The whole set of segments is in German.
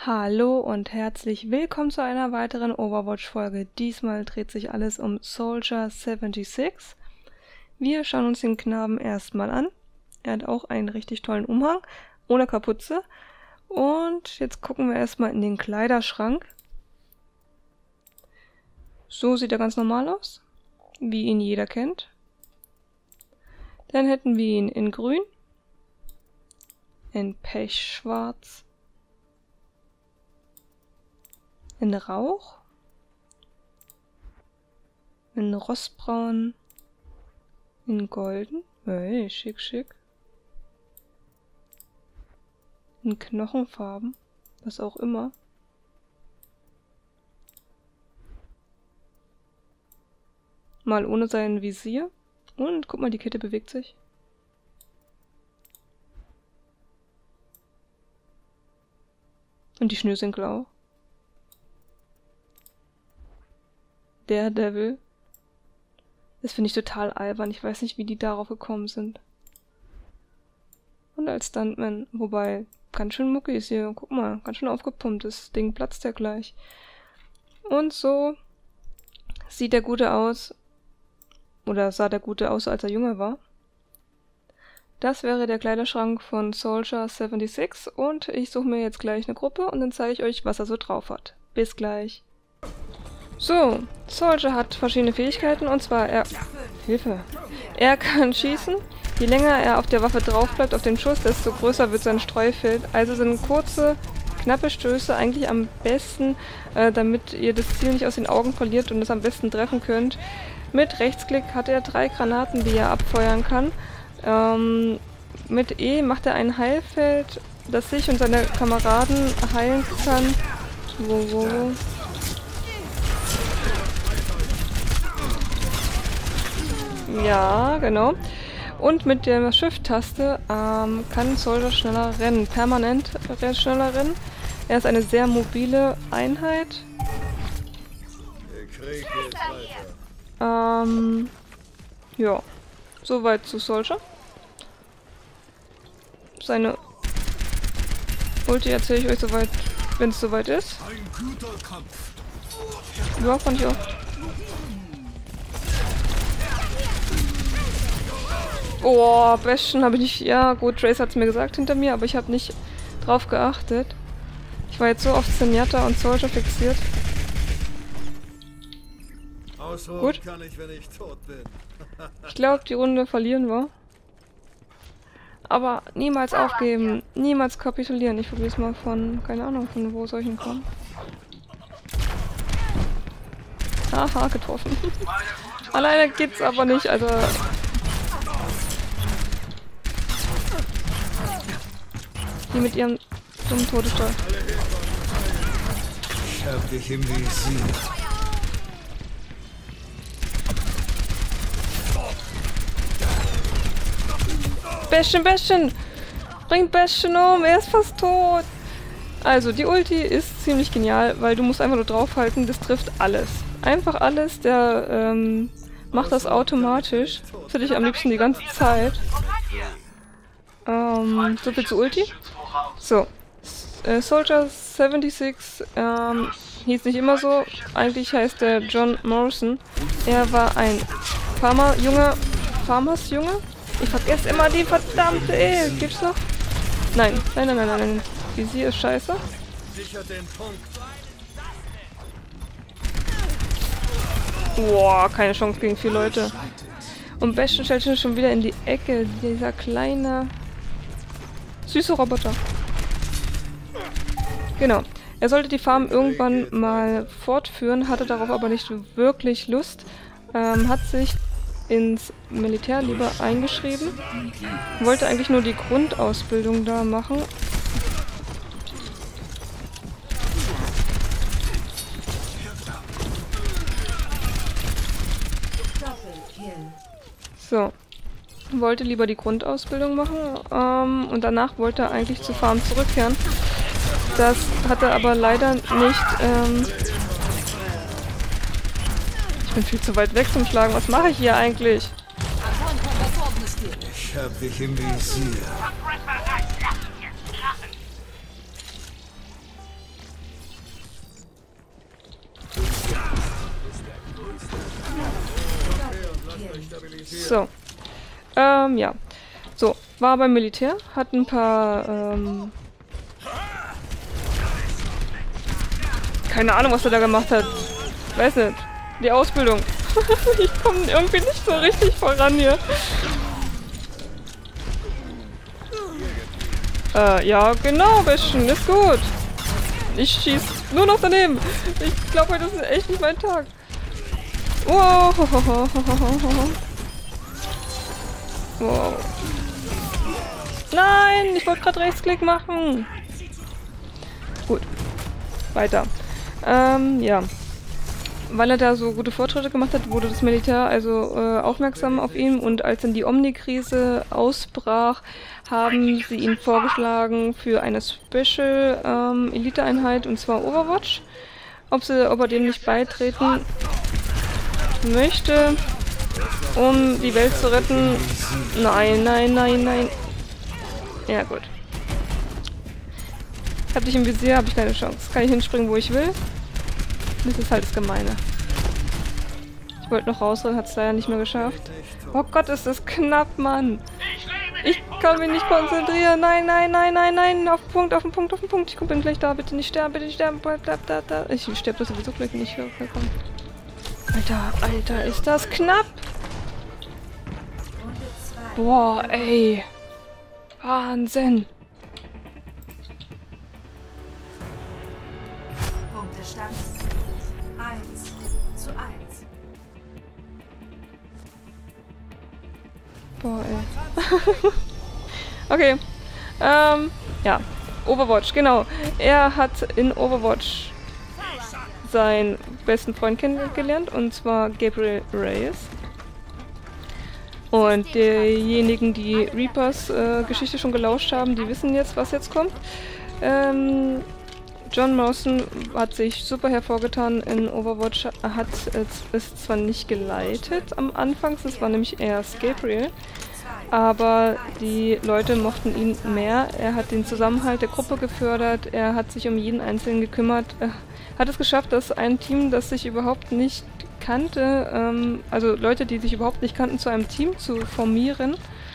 Hallo und herzlich willkommen zu einer weiteren Overwatch-Folge. Diesmal dreht sich alles um Soldier 76. Wir schauen uns den Knaben erstmal an. Er hat auch einen richtig tollen Umhang, ohne Kapuze. Und jetzt gucken wir erstmal in den Kleiderschrank. So sieht er ganz normal aus, wie ihn jeder kennt. Dann hätten wir ihn in grün, in pechschwarz, in Rauch, in rostbraun, in golden, hey, schick, schick, in Knochenfarben, was auch immer. Mal ohne sein Visier. Und guck mal, die Kette bewegt sich. Und die Schnürsenkel auch. Der Devil. Das finde ich total albern. Ich weiß nicht, wie die darauf gekommen sind. Und als Stuntman. Wobei, ganz schön muckig hier. Guck mal, ganz schön aufgepumpt. Das Ding platzt ja gleich. Und so sieht der Gute aus. Oder sah der Gute aus, als er jünger war. Das wäre der Kleiderschrank von Soldier 76 und ich suche mir jetzt gleich eine Gruppe und dann zeige ich euch, was er so drauf hat. Bis gleich. So, Soldier hat verschiedene Fähigkeiten und zwar Hilfe! Er kann schießen. Je länger er auf der Waffe drauf bleibt, auf den Schuss, desto größer wird sein Streufeld. Also sind kurze, knappe Stöße eigentlich am besten, damit ihr das Ziel nicht aus den Augen verliert und es am besten treffen könnt. Mit Rechtsklick hat er 3 Granaten, die er abfeuern kann. Mit E macht er ein Heilfeld, das sich und seine Kameraden heilen kann. Wo? Ja, genau. Und mit der Shift-Taste kann Soldier schneller rennen, permanent schneller rennen. Er ist eine sehr mobile Einheit. Ja, soweit zu Soldier. Seine Ulti erzähle ich euch soweit, wenn es soweit ist. Ja, fand ich auch. Oh, Bastion habe ich nicht... Ja, gut, Trace hat es mir gesagt hinter mir, aber ich habe nicht drauf geachtet. Ich war jetzt so auf Zenyatta und Soldier fixiert. Gut. Kann ich, wenn ich tot bin. Ich glaube, die Runde verlieren wir. Aber niemals aufgeben, niemals kapitulieren. Ich probiere es mal von, keine Ahnung, von wo soll ich denn kommen? Aha, getroffen. Alleine geht's aber nicht, also... Die mit ihrem dummen Todesstall. Ich hab dich im Visier. Bastion! Bring Bastion um, er ist fast tot! Also, die Ulti ist ziemlich genial, weil du musst einfach nur draufhalten, das trifft alles. Einfach alles, der macht das automatisch. Für dich am liebsten die ganze Zeit. So viel zu Ulti. So. Soldier 76 hieß nicht immer so. Eigentlich heißt der John Morrison. Er war ein Farmersjunge. Ich vergesse immer die verdammte E. Gibt's noch? Nein. Nein. Visier ist scheiße. Boah, keine Chance gegen 4 Leute. Und Bastion stellt sich schon wieder in die Ecke. Dieser kleine... süße Roboter. Genau. Er sollte die Farm irgendwann mal fortführen, hatte darauf aber nicht wirklich Lust. Hat sich ins Militär lieber eingeschrieben. Wollte eigentlich nur die Grundausbildung da machen. So. Wollte lieber die Grundausbildung machen und danach wollte er eigentlich zur Farm zurückkehren. Das hat er aber leider nicht... Ich bin viel zu weit weg zum Schlagen. Was mache ich hier eigentlich? Ich hab dich im Visier. So. Ja. So, war beim Militär, hat ein paar, keine Ahnung, was er da gemacht hat. Weiß nicht. Die Ausbildung. Ich komme irgendwie nicht so richtig voran hier. Ja, genau, Bisschen, ist gut. Ich schieß nur noch daneben. Ich glaube, heute ist echt nicht mein Tag. Wow. Wow. Nein, ich wollte gerade Rechtsklick machen. Gut. Weiter. Ja. Weil er da so gute Fortschritte gemacht hat, wurde das Militär also aufmerksam auf ihn, und als dann die Omni-Krise ausbrach, haben sie ihn vorgeschlagen für eine Special Elite-Einheit, und zwar Overwatch. Ob er dem nicht beitreten möchte, um die Welt zu retten. Nein, nein, nein, nein. Ja, gut. Hab dich im Visier, habe ich keine Chance. Kann ich hinspringen, wo ich will? Das ist halt das Gemeine. Ich wollte noch rausrennen, hat es leider nicht mehr geschafft. Oh Gott, ist das knapp, Mann. Ich kann mich nicht konzentrieren. Nein, nein, nein, nein, nein. Auf den Punkt, auf den Punkt, auf den Punkt. Ich bin gleich da. Bitte nicht sterben, bitte nicht sterben. Bleib da. Ich sterbe das sowieso gleich nicht. Komm. Alter, ist das knapp. Boah, ey. Wahnsinn. Punktestand 1:1. Boah, ey. Okay. Ja. Overwatch, genau. Er hat in Overwatch seinen besten Freund kennengelernt, und zwar Gabriel Reyes. Und diejenigen, die Reapers Geschichte schon gelauscht haben, die wissen jetzt, was jetzt kommt. John Marston hat sich super hervorgetan in Overwatch, hat es zwar nicht geleitet am Anfang, es war nämlich erst Gabriel, aber die Leute mochten ihn mehr. Er hat den Zusammenhalt der Gruppe gefördert, er hat sich um jeden Einzelnen gekümmert, hat es geschafft, dass ein Team, das sich überhaupt nicht kannte, also Leute, die sich überhaupt nicht kannten, zu einem Team zu formieren.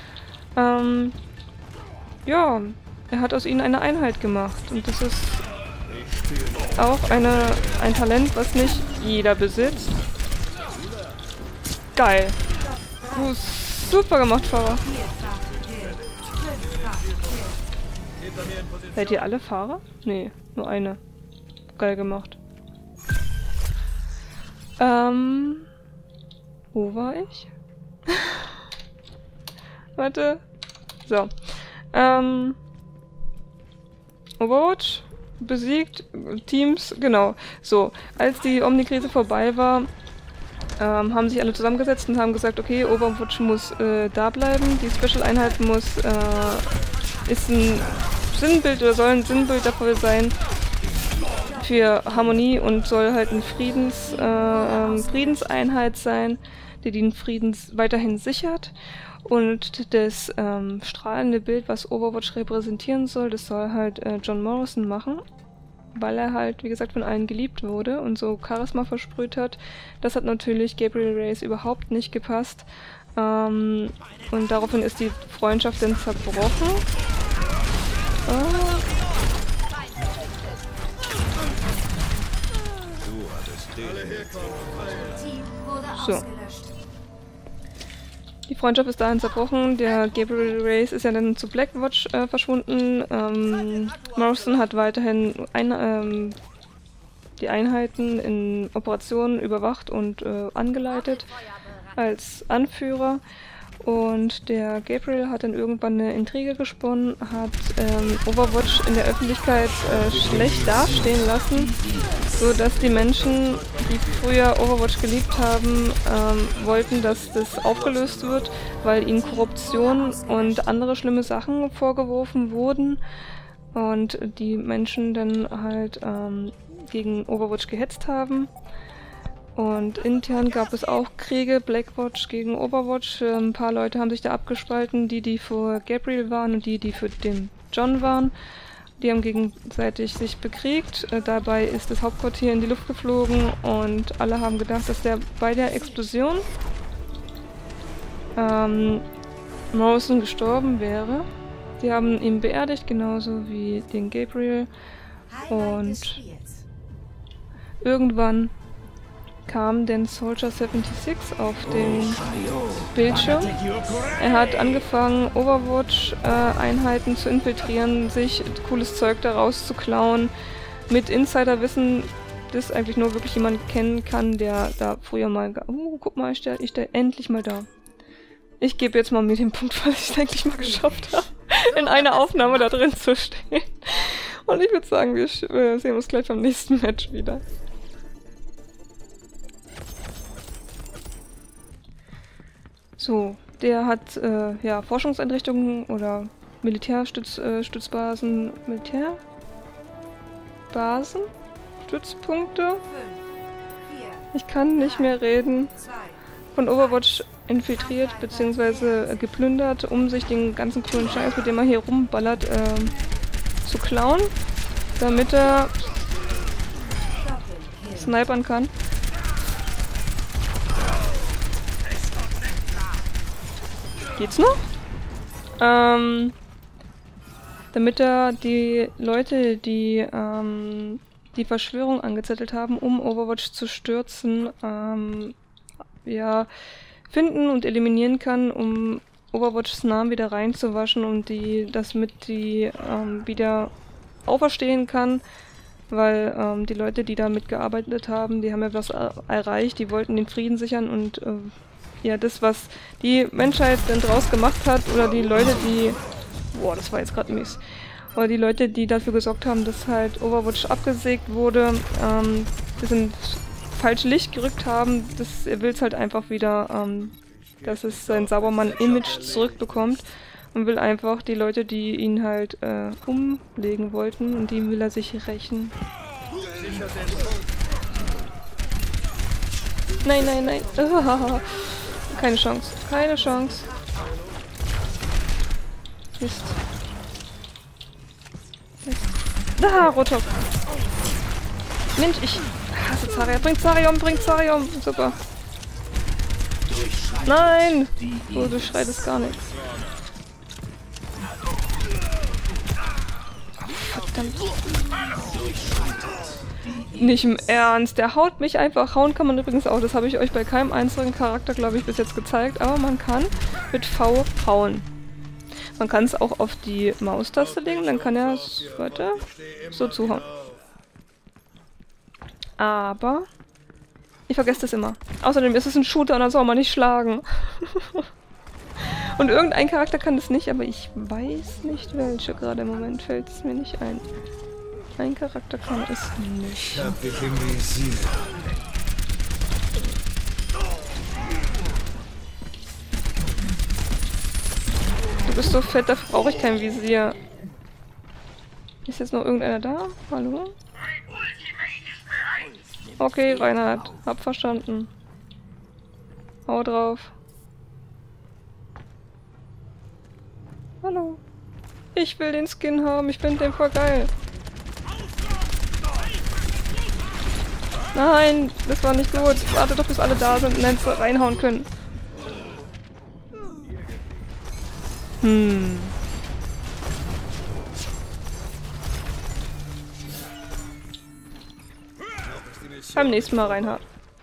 Ja, er hat aus ihnen eine Einheit gemacht, und das ist auch ein Talent, was nicht jeder besitzt. Geil. Super gemacht, Fahrer. Seid ihr alle Fahrer? Nee, nur eine. Geil gemacht. Wo war ich? Warte. So. Overwatch besiegt, Teams, genau. So, als die Omni-Krise vorbei war, haben sich alle zusammengesetzt und haben gesagt, okay, Overwatch muss da bleiben, die Special-Einheit ist ein Sinnbild oder soll ein Sinnbild dafür sein für Harmonie und soll halt eine Friedenseinheit sein, die den Frieden weiterhin sichert. Und das strahlende Bild, was Overwatch repräsentieren soll, das soll halt John Marston machen, weil er halt, wie gesagt, von allen geliebt wurde und so Charisma versprüht hat. Das hat natürlich Gabriel Reyes überhaupt nicht gepasst. Und daraufhin ist die Freundschaft dann zerbrochen. So. Die Freundschaft ist dahin zerbrochen. Der Gabriel Reyes ist ja dann zu Blackwatch verschwunden. Marston hat weiterhin die Einheiten in Operationen überwacht und angeleitet als Anführer. Und der Gabriel hat dann irgendwann eine Intrige gesponnen, hat Overwatch in der Öffentlichkeit schlecht dastehen lassen, so dass die Menschen, die früher Overwatch geliebt haben, wollten, dass das aufgelöst wird, weil ihnen Korruption und andere schlimme Sachen vorgeworfen wurden und die Menschen dann halt gegen Overwatch gehetzt haben. Und intern gab es auch Kriege, Blackwatch gegen Overwatch. Ein paar Leute haben sich da abgespalten, die für Gabriel waren und die für den John waren. Die haben gegenseitig sich bekriegt. Dabei ist das Hauptquartier in die Luft geflogen und alle haben gedacht, dass bei der Explosion Morrison gestorben wäre. Die haben ihn beerdigt, genauso wie den Gabriel. Und irgendwann kam dann Soldier 76 auf den Bildschirm. Er hat angefangen, Overwatch-Einheiten zu infiltrieren, sich cooles Zeug daraus zu klauen, mit Insiderwissen, das eigentlich nur wirklich jemand kennen kann, der da früher mal... guck mal, ich steh endlich mal da. Ich gebe jetzt mal mir den Punkt, was ich eigentlich mal geschafft habe, in einer Aufnahme da drin zu stehen. Und ich würde sagen, wir sehen uns gleich beim nächsten Match wieder. So, der hat ja Forschungseinrichtungen oder Militärstützbasen, Stützpunkte. Ich kann nicht mehr reden. Von Overwatch infiltriert bzw. geplündert, um sich den ganzen coolen Scheiß, mit dem er hier rumballert, zu klauen, damit er snipern kann. Geht's noch? Damit er die Leute, die die Verschwörung angezettelt haben, um Overwatch zu stürzen, ja, finden und eliminieren kann, um Overwatchs Namen wieder reinzuwaschen und das wieder auferstehen kann, weil die Leute, die da mitgearbeitet haben, die haben ja was erreicht, die wollten den Frieden sichern und ja, das, was die Menschheit dann draus gemacht hat, oder die Leute, die... Boah, das war jetzt gerade mies. Oder die Leute, die dafür gesorgt haben, dass halt Overwatch abgesägt wurde, das ins falsche Licht gerückt haben, er will es halt einfach wieder, dass es sein Saubermann-Image zurückbekommt und will einfach die Leute, die ihn halt umlegen wollten, und die will er sich rächen. Nein, nein, nein. Keine Chance. Keine Chance. Mist. Mist. Da, Rotop. Mensch, ich hasse Zarya. Bringt Zarya um, bringt Zarya um. Super. Nein! Oh, du schreitest gar nichts. Verdammt. Nicht im Ernst, der haut mich einfach. Hauen kann man übrigens auch. Das habe ich euch bei keinem einzelnen Charakter, glaube ich, bis jetzt gezeigt. Aber man kann mit V hauen. Man kann es auch auf die Maustaste legen, dann kann er es, warte, so zuhauen. Aber ich vergesse das immer. Außerdem ist es ein Shooter und dann soll man nicht schlagen. Und irgendein Charakter kann das nicht, aber ich weiß nicht welche. Gerade im Moment fällt es mir nicht ein. Ein Charakter kann es nicht. Ich hab dich im Visier. Du bist so fett, dafür brauche ich kein Visier. Ist jetzt noch irgendeiner da? Hallo? Okay, Reinhard. Hab verstanden. Hau drauf. Hallo. Ich will den Skin haben. Ich finde den voll geil. Nein, das war nicht gut. Warte doch, bis alle da sind und dann reinhauen können. Beim nächsten Mal, Reinhard.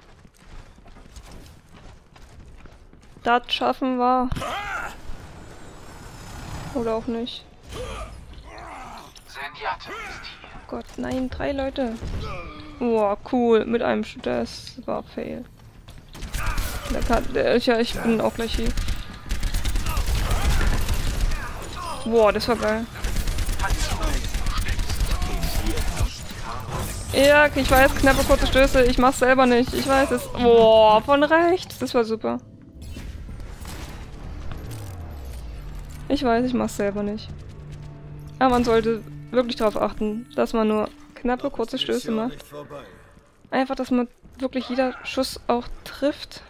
Das schaffen wir. Oder auch nicht. Oh Gott, nein, 3 Leute. Boah, cool. Mit einem Shooter. Das war fail. Ja, ich bin auch gleich hier. Boah, das war geil. Ja, ich weiß, knappe kurze Stöße. Ich mach's selber nicht. Ich weiß es. Boah, von rechts. Das war super. Ich weiß, ich mach's selber nicht. Aber man sollte wirklich darauf achten, dass man nur knappe kurze Stöße macht. Einfach, dass man wirklich jeder Schuss auch trifft.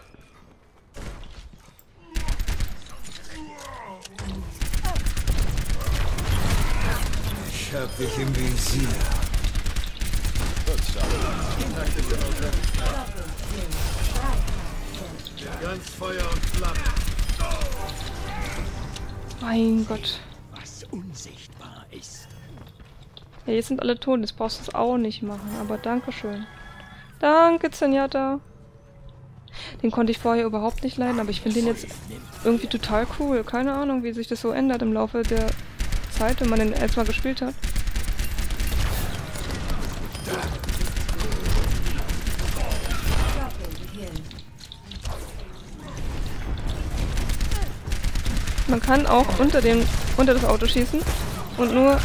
Ich hab dich im Visier. Ganz Feuer und Flamme. Mein Gott. Was unsichtbar ist. Ja, jetzt sind alle tot, jetzt brauchst du es auch nicht machen, aber dankeschön. Danke, Zenyatta. Den konnte ich vorher überhaupt nicht leiden, aber ich finde den jetzt irgendwie total cool. Keine Ahnung, wie sich das so ändert im Laufe der Zeit, wenn man den erstmal gespielt hat. Man kann auch unter das Auto schießen und nur...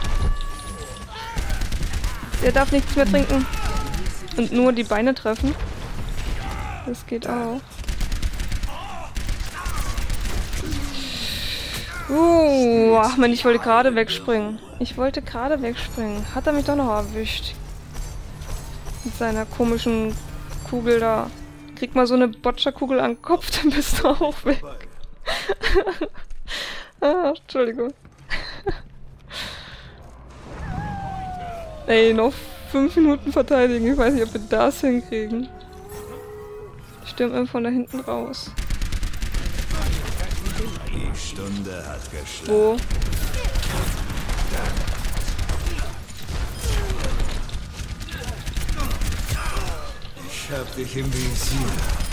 Der darf nichts mehr trinken. Und nur die Beine treffen. Das geht auch. Ach man, ich wollte gerade wegspringen. Hat er mich doch noch erwischt. Mit seiner komischen Kugel da. Krieg mal so eine Boccia-Kugel an den Kopf, dann bist du auch weg. Entschuldigung. Ey, noch 5 Minuten verteidigen. Ich weiß nicht, ob wir das hinkriegen. Ich stürme von da hinten raus. Die Stunde hat geschlagen. Wo? Ich hab dich im Visier.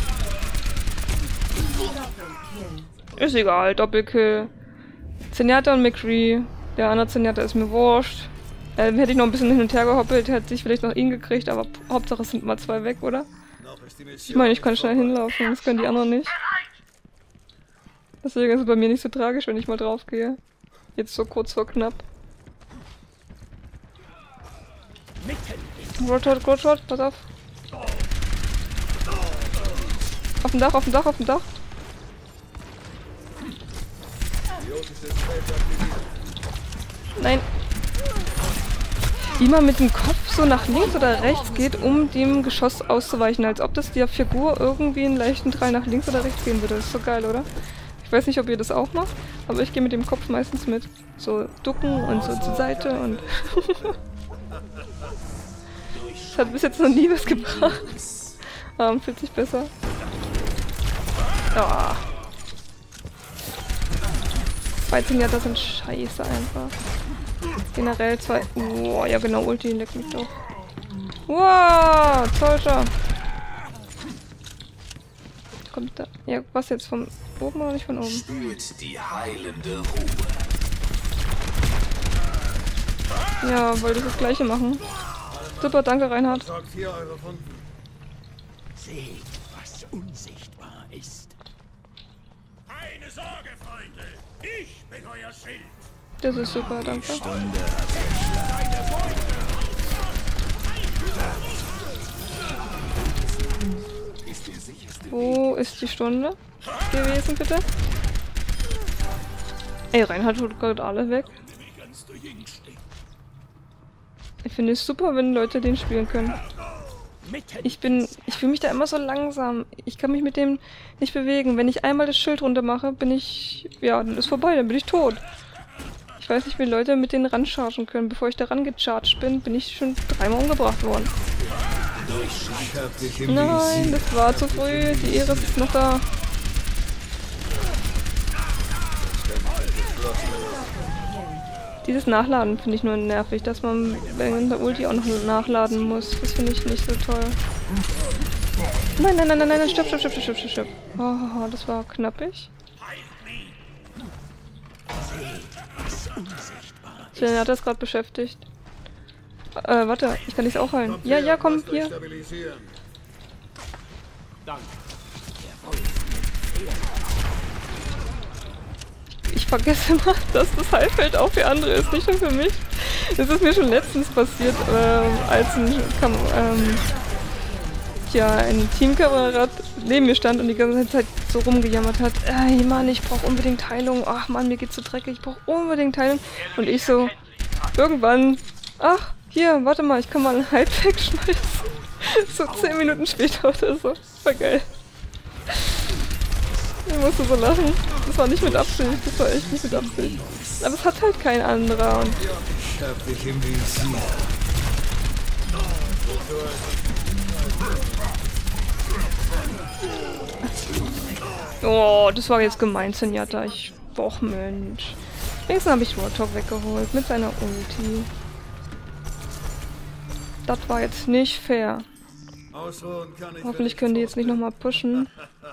Ist egal, Doppelkill. Zenyatta und McCree. Der andere Zenyatta ist mir wurscht. Hätte ich noch ein bisschen hin und her gehoppelt, hätte ich vielleicht noch ihn gekriegt, aber Hauptsache es sind mal 2 weg, oder? Ich meine, ich kann schnell hinlaufen, das können die anderen nicht. Deswegen ist es bei mir nicht so tragisch, wenn ich mal drauf gehe. Jetzt so kurz vor knapp. Rotot, pass auf. Auf dem Dach. Nein. Wie man mit dem Kopf so nach links oder rechts geht, um dem Geschoss auszuweichen. Als ob das der Figur irgendwie einen leichten Drall nach links oder rechts gehen würde. Das ist so geil, oder? Ich weiß nicht, ob ihr das auch macht, aber ich gehe mit dem Kopf meistens mit. So ducken und so zur Seite und... Das hat bis jetzt noch nie was gebracht. Fühlt sich besser. Ja. 13 Jahre sind scheiße einfach. Generell 2... Boah, ja genau, Ulti leckt mich doch. Wow, Soldier. Kommt da... Ja, was jetzt? Von oben oder nicht von oben? Spürt die heilende Ruhe. Ja, wollte ich das gleiche machen. Super, danke Reinhard. Seht, was unsichtbar ist. Keine Sorge, Freunde. Ich bin euer Schild. Das ist super, danke. Wo ist die Stunde gewesen, bitte? Ey, Reinhard holt gerade alle weg. Ich finde es super, wenn Leute den spielen können. Ich fühle mich da immer so langsam. Ich kann mich mit dem nicht bewegen. Wenn ich einmal das Schild runter mache, bin ich... Ja, dann ist vorbei, dann bin ich tot. Ich weiß nicht, wie Leute mit denen ranchargen können. Bevor ich da rangecharged bin, bin ich schon 3-mal umgebracht worden. Nein, das war zu früh. Die Iris ist noch da. Dieses Nachladen finde ich nur nervig, dass man während der Ulti auch noch nachladen muss. Das finde ich nicht so toll. Nein, stopp. Oh, das war knappig. Sven hat das gerade beschäftigt. Warte, ich kann dich auch heilen. Ja, komm, hier. Ich vergesse immer, dass das Heilfeld auch für andere ist, nicht nur für mich. Das ist mir schon letztens passiert, als ein Teamkamerad neben mir stand und die ganze Zeit so rumgejammert hat. Ey Mann, ich brauche unbedingt Heilung. Ach Mann, mir geht's so dreckig, ich brauche unbedingt Heilung. Und ich so, irgendwann, ach, hier, warte mal, ich kann mal ein Heilpack schmeißen. So 10 Minuten später oder so. War geil. Ich musste so lachen. Das war nicht mit Absicht, das war echt nicht mit Absicht. Aber es hat halt kein anderer und... Ich hab dich im Visier. Oh, das war jetzt gemein, Zenyatta. Ich Och Mensch. Wenigstens habe ich Warthog weggeholt mit seiner Ulti. Das war jetzt nicht fair. Ausruhen kann ich. Hoffentlich können die jetzt nicht nochmal pushen.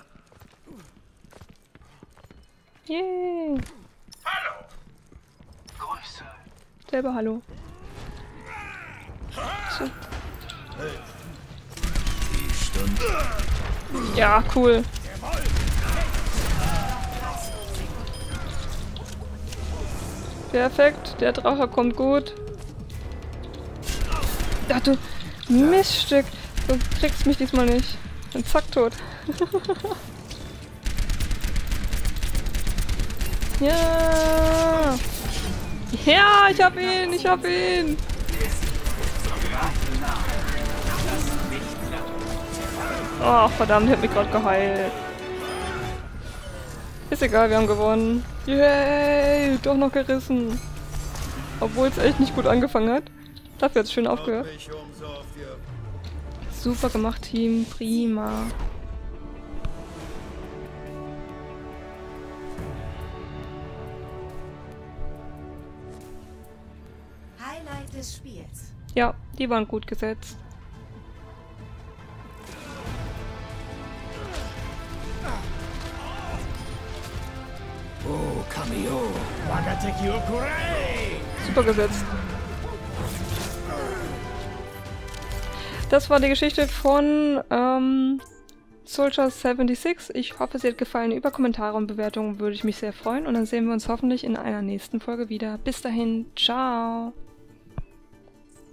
Yay! Hallo! Grüße. Selber Hallo. So. Die Stunde. Ja, cool. Perfekt, der Drache kommt gut. Ach du Miststück. Du kriegst mich diesmal nicht. Bin zack tot. Ja! Ja, ich hab ihn! Ich hab ihn! Oh, verdammt, ich hab mich gerade geheilt. Ist egal, wir haben gewonnen. Yay! Doch noch gerissen. Obwohl es echt nicht gut angefangen hat. Dafür hat es schön aufgehört. Super gemacht, Team. Prima. Highlight des Spiels. Ja, die waren gut gesetzt. Oh, Kamio. Wagateki Okurei. Super gesetzt. Das war die Geschichte von Soldier 76. Ich hoffe, sie hat gefallen. Über Kommentare und Bewertungen würde ich mich sehr freuen. Und dann sehen wir uns hoffentlich in einer nächsten Folge wieder. Bis dahin, ciao!